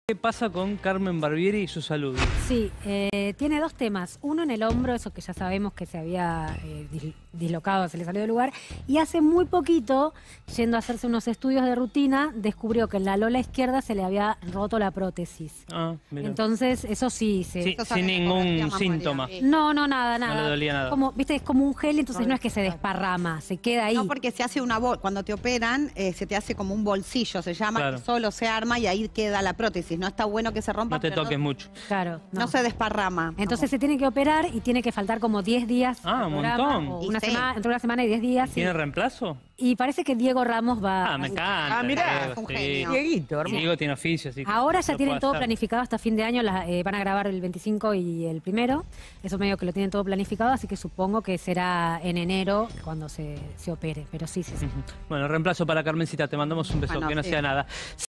¿Qué pasa con Carmen Barbieri y su salud? Sí, tiene dos temas. Uno en el hombro, eso que ya sabemos que se había dislocado, se le salió del lugar. Y hace muy poquito, yendo a hacerse unos estudios de rutina, descubrió que en la lola izquierda se le había roto la prótesis. Ah, mira. Entonces, eso sí. Sin ningún síntoma. No, nada. No le dolía nada. Como, viste, es como un gel, entonces no es que se desparrama, se queda ahí. No, porque se hace una cuando te operan, se te hace como un bolsillo, se llama, Claro. que solo se arma y ahí queda la prótesis. No está bueno que se rompa. No te pero toques mucho. Claro. No se desparrama. Entonces se tiene que operar y tiene que faltar como 10 días. Ah, al un programa, montón. o Y una sí. semana, entre una semana y 10 días. ¿Tiene Sí. reemplazo? Y parece que Diego Ramos va. Ah, me encanta. Ah, mirá, Diego, es un sí. genio. Dieguito, hermano. Diego tiene oficio, así que Ahora ya lo tienen puede todo hacer. planificado hasta fin de año, van a grabar el 25 y el 1. Eso medio que lo tienen todo planificado, así que supongo que será en enero cuando se opere, pero sí. Bueno, reemplazo para Carmencita, te mandamos un beso, Bueno, que no sí. sea nada.